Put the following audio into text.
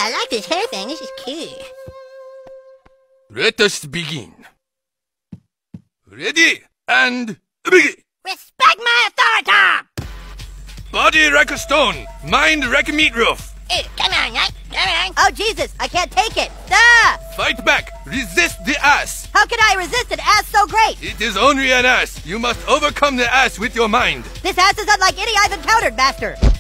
I like this hair thing. This is cool. Let us begin. Ready, and begin! Respect my authority! Body like a stone, mind like a meatloaf. Come on, right? Come on. Oh, Jesus, I can't take it. Ah! Fight back, resist the ass. How can I resist an ass so great? It is only an ass. You must overcome the ass with your mind. This ass is unlike any I've encountered, Master.